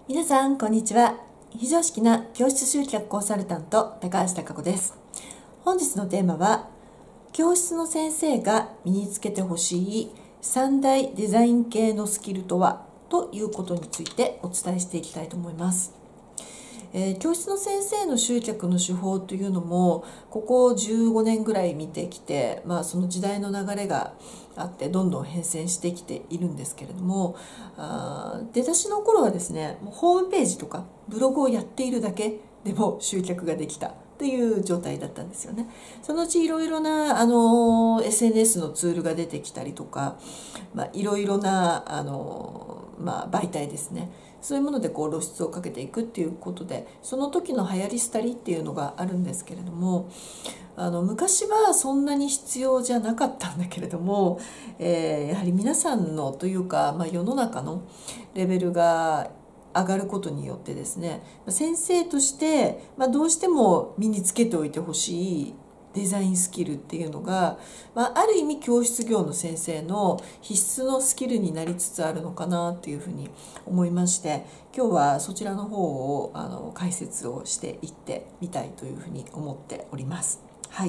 皆さんこんにちは。非常識な教室集客コンサルタント高橋貴子です。本日のテーマは教室の先生が身につけてほしい3大デザイン系のスキルとはということについてお伝えしていきたいと思います。教室の先生の集客の手法というのもここ15年ぐらい見てきて、その時代の流れがあってどんどん変遷してきているんですけれども、出だしの頃はですね、ホームページとかブログをやっているだけでも集客ができたという状態だったんですよね。そのうちいろいろなSNS のツールが出てきたりとか、いろいろな媒体ですね、そういうもので露出をかけていくっていうことで、その時の流行り廃りっていうのがあるんですけれども、昔はそんなに必要じゃなかったんだけれども、やはり皆さんのというか、世の中のレベルが上がることによってですね、先生として、どうしても身につけておいてほしいデザインスキルっていうのが、ある意味教室業の先生の必須のスキルになりつつあるのかなっていうふうに思いまして、今日はそちらの方を解説をしていってみたいというふうに思っております。はい。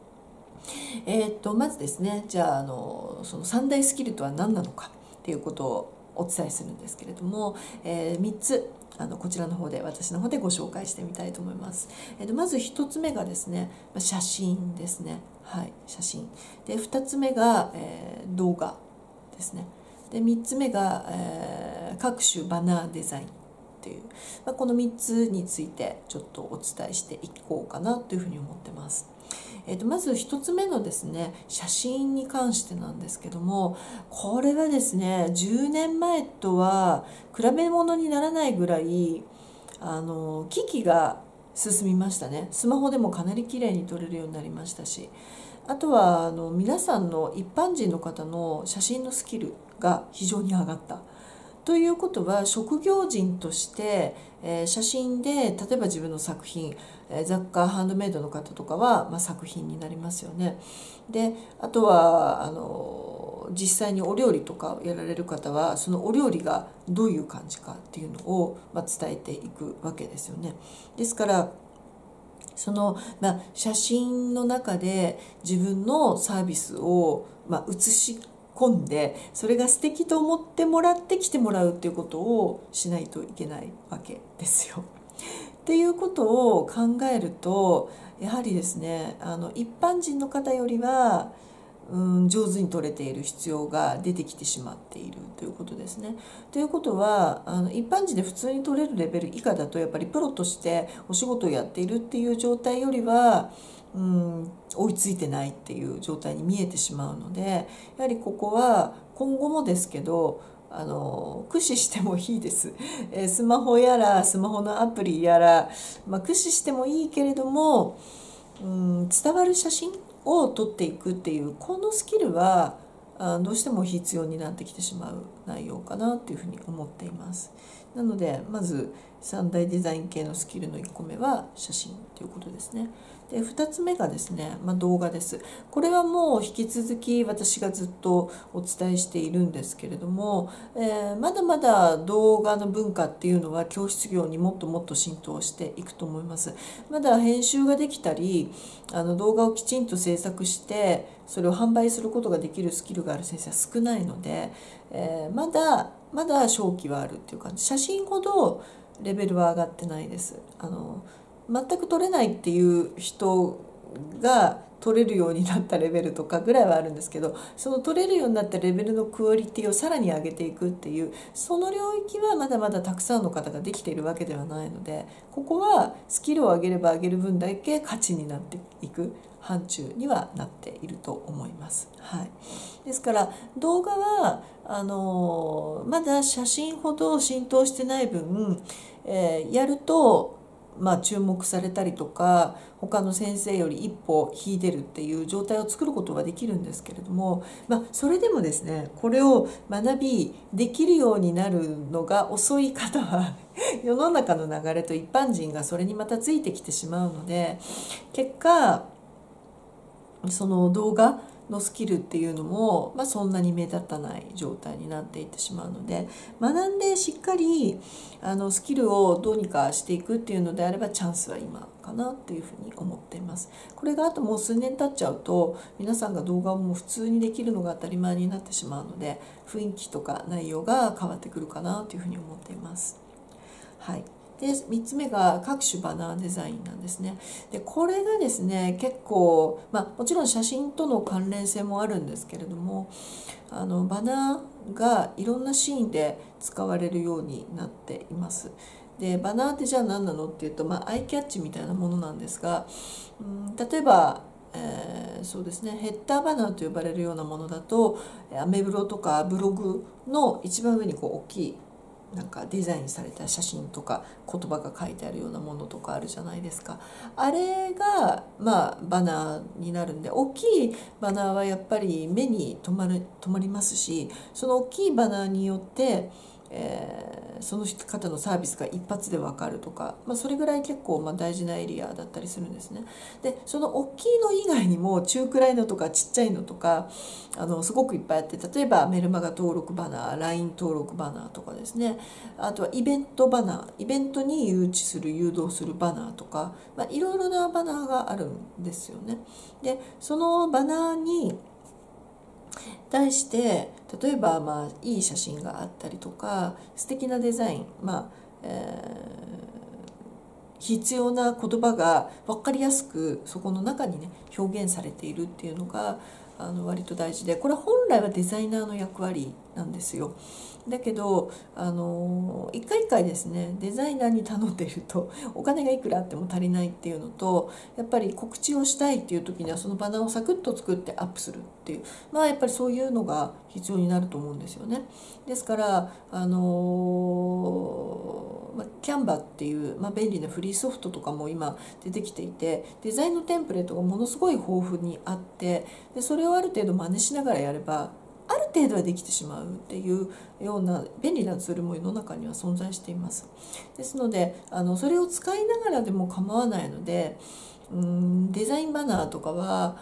まずですね、じゃあその3大スキルとは何なのかっていうことをお伝えするんですけれども、3つこちらの方で私の方でご紹介してみたいと思います。まず1つ目がですね、写真ですね。はい、写真で、2つ目が、動画ですね。で3つ目が、各種バナーデザインという、この3つについてちょっとお伝えしていこうかなというふうに思ってます。まず1つ目のですね、写真に関してなんですけども、これはですね10年前とは比べ物にならないぐらい機器が進みましたね。スマホでもかなり綺麗に撮れるようになりましたし、あとは皆さんの一般人の方の写真のスキルが非常に上がったということは、職業人として、写真で例えば自分の作品、雑貨ハンドメイドの方とかは、作品になりますよね。であとは実際にお料理とかをやられる方は、そのお料理がどういう感じかっていうのを、伝えていくわけですよね。ですからその、写真の中で自分のサービスを、写し込んで、それが素敵と思ってもらって来てもらうっていうことをしないといけないわけですよ。っていうことを考えると、やはりですね、一般人の方よりは上手に撮れている必要が出てきてしまっているということですね。ということは一般人で普通に撮れるレベル以下だと、やっぱりプロとしてお仕事をやっているっていう状態よりは追いついてないっていう状態に見えてしまうので、やはりここは今後もですけど駆使してもいいです。スマホやらスマホのアプリやら、駆使してもいいけれども、伝わる写真を撮っていくっていうこのスキルはどうしても必要になってきてしまう内容かなというふうに思っています。なのでまず3大デザイン系のスキルの1個目は写真ということですね。で2つ目がですね、動画です。これはもう引き続き私がずっとお伝えしているんですけれども、まだまだ動画の文化っていうのは教室業にもっともっと浸透していくと思います。まだ編集ができたり動画をきちんと制作してそれを販売することができるスキルがある先生は少ないので、まだ勝機はあるっていう感じ。写真ほどレベルは上がってないです。全く撮れないっていう人が撮れるようになったレベルとかぐらいはあるんですけど、その撮れるようになったレベルのクオリティをさらに上げていくっていう、その領域はまだまだたくさんの方ができているわけではないので、ここはスキルを上げれば上げる分だけ価値になっていく範疇にはなっていると思います。はい、ですから動画はまだ写真ほど浸透してない分、やると注目されたりとか、他の先生より一歩引いてるっていう状態を作ることはできるんですけれども、それでもですね、これを学びできるようになるのが遅い方は世の中の流れと一般人がそれにまたついてきてしまうので、結果その動画のスキルっていうのも、そんなに目立たない状態になっていってしまうので、学んでしっかりスキルをどうにかしていくっていうのであればチャンスは今かなっていうふうに思っています。これがあともう数年経っちゃうと皆さんが動画をもう普通にできるのが当たり前になってしまうので、雰囲気とか内容が変わってくるかなというふうに思っています。はい。で3つ目が各種バナーデザインなんですね。でこれがですね結構、もちろん写真との関連性もあるんですけれども、バナーがいろんなシーンで使われるようになっています。でバナーってじゃあ何なのっていうと、アイキャッチみたいなものなんですが、例えばそうですね、ヘッダーバナーと呼ばれるようなものだとアメブロとかブログの一番上に大きいなんかデザインされた写真とか言葉が書いてあるようなものとかあるじゃないですか。あれがバナーになるんで、大きいバナーはやっぱり目に留まりますし、その大きいバナーによってその方のサービスが一発で分かるとか、それぐらい結構大事なエリアだったりするんですね。でその大きいの以外にも中くらいのとかちっちゃいのとかすごくいっぱいあって、例えばメルマガ登録バナー、 LINE 登録バナーとかですね、あとはイベントバナー、イベントに誘導するバナーとか、いろいろなバナーがあるんですよね。でそのバナーに対して例えばいい写真があったりとか素敵なデザイン、必要な言葉が分かりやすくそこの中にね表現されているっていうのが割と大事で、これは本来はデザイナーの役割なんですよ。だけど一回一回ですねデザイナーに頼んでいるとお金がいくらあっても足りないっていうのと、やっぱり告知をしたいっていう時にはそのバナーをサクッと作ってアップするっていう、やっぱりそういうのが必要になると思うんですよね。ですからキャンバっていう、便利なフリーソフトとかも今出てきていて、デザインのテンプレートがものすごい豊富にあって、でそれをある程度真似しながらやればある程度はできてしまうっていうような便利なツールも世の中には存在しています。ですのでそれを使いながらでも構わないので、デザインバナーとかは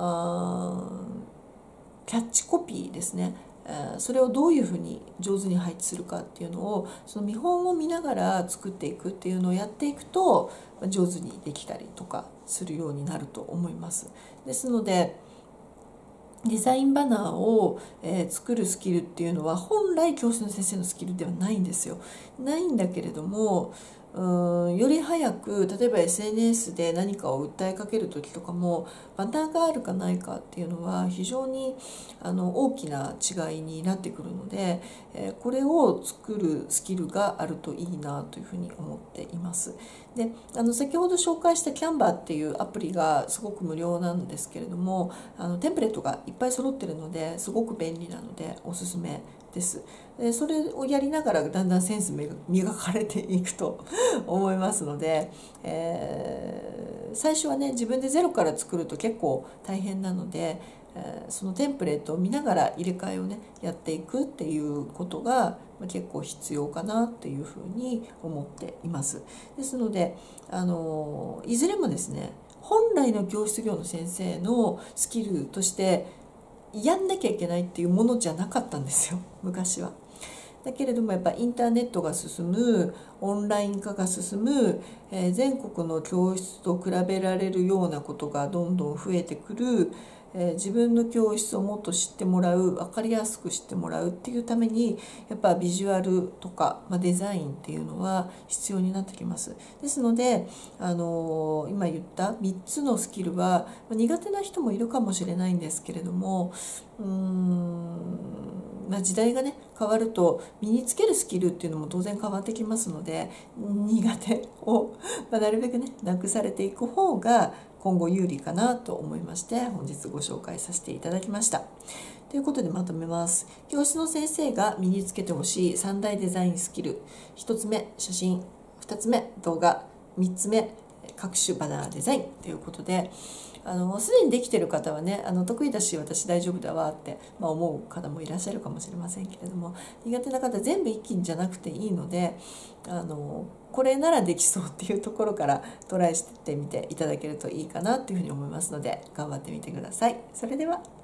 キャッチコピーですね、それをどういうふうに上手に配置するかっていうのをその見本を見ながら作っていくっていうのをやっていくと上手にできたりとかするようになると思います。ですのでデザインバナーを作るスキルっていうのは本来教師の先生のスキルではないんですよ。ないんだけれどもより早く例えば SNS で何かを訴えかける時とかもバナーがあるかないかっていうのは非常に大きな違いになってくるので、これを作るスキルがあるといいなというふうに思っています。で先ほど紹介したキャンバーっていうアプリがすごく無料なんですけれどもテンプレートがいっぱい揃ってるのですごく便利なのでおすすめです。でそれをやりながらだんだんセンス磨かれていくと思いますので、最初はね自分でゼロから作ると結構大変なので、そのテンプレートを見ながら入れ替えをねやっていくっていうことが結構必要かなっていうふうに思っています。ですのでいずれもですね本来の教室業の先生のスキルとしてやんなきゃいけないっていうものじゃなかったんですよ昔は。だけれどもやっぱインターネットが進む、オンライン化が進む、全国の教室と比べられるようなことがどんどん増えてくる、自分の教室をもっと知ってもらう、分かりやすく知ってもらうっていうためにやっぱビジュアルとか、デザインっていうのは必要になってきます。ですので今言った3つのスキルは苦手な人もいるかもしれないんですけれども、時代がね変わると身につけるスキルっていうのも当然変わってきますので、苦手をなるべくねなくされていく方が今後有利かなと思いまして本日ご紹介させていただきました。ということでまとめます。教師の先生が身につけてほしい3大デザインスキル。1つ目写真、2つ目動画、3つ目各種バナーデザインということで、すでにできてる方はね得意だし私大丈夫だわって、思う方もいらっしゃるかもしれませんけれども、苦手な方全部一気にじゃなくていいのでこれならできそうっていうところからトライしてみていただけるといいかなというふうに思いますので頑張ってみてください。それでは。